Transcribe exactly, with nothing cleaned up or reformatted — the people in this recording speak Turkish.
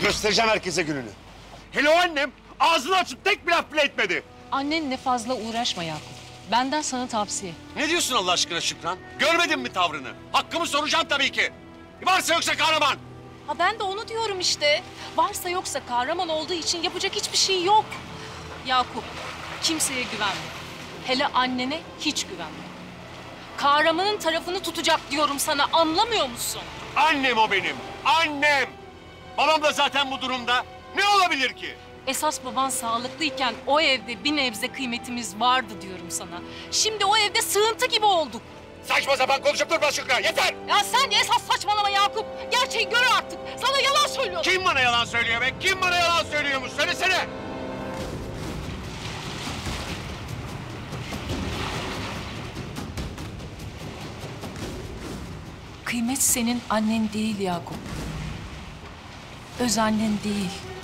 Göstereceğim herkese gününü. Hele o annem ağzını açıp tek bir laf bile etmedi. Annenle fazla uğraşma Yakup. Benden sana tavsiye. Ne diyorsun Allah aşkına Şükran? Görmedin mi tavrını? Hakkımı soracağım tabii ki. Varsa yoksa kahraman. Ha ben de onu diyorum işte. Varsa yoksa kahraman olduğu için yapacak hiçbir şey yok. Yakup, kimseye güvenme. Hele annene hiç güvenme. Kahramanın tarafını tutacak diyorum sana, anlamıyor musun? Annem o benim. Annem. Babam da zaten bu durumda. Ne olabilir ki? Esas baban sağlıklıyken o evde bir nebze kıymetimiz vardı diyorum sana. Şimdi o evde sığıntı gibi olduk. Saçma sapan konuşup durma Şükran. Yeter. Ya sen esas saçmalama Yakup. Gerçeği gör artık. Sana yalan söylüyorum. Kim bana yalan söylüyor be? Kim bana yalan söylüyormuş? Söylesene. Kıymet senin annen değil Yakup. Öz annen değil.